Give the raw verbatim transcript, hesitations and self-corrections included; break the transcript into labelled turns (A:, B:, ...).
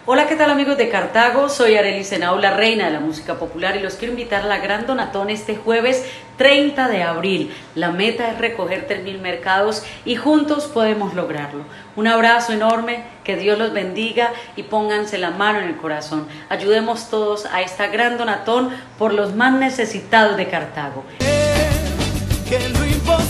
A: Hola, ¿qué tal amigos de Cartago? Soy Arely Senao, la reina de la música popular, y los quiero invitar a la Gran Donatón este jueves treinta de abril. La meta es recoger tres mil mercados y juntos podemos lograrlo. Un abrazo enorme, que Dios los bendiga y pónganse la mano en el corazón. Ayudemos todos a esta Gran Donatón por los más necesitados de Cartago.
B: Que lo